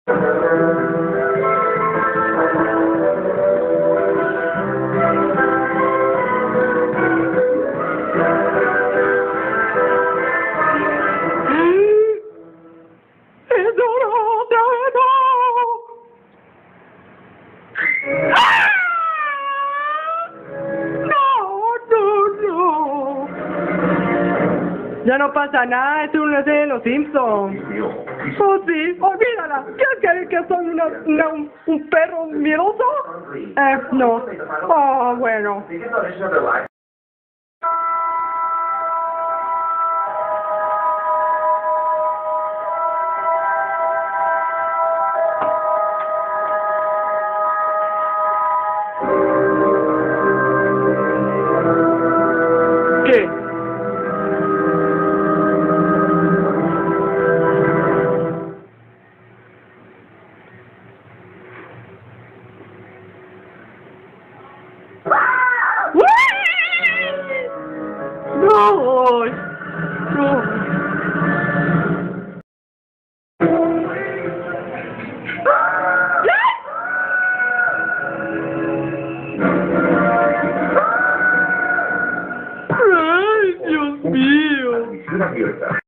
Ya no pasa nada, es un de los Simpsons. Oh, sí, olvídala. ¿Quieres creer que soy un perro miedoso? No. Oh, bueno. ¿Qué? No, no. Ay, Dios mío.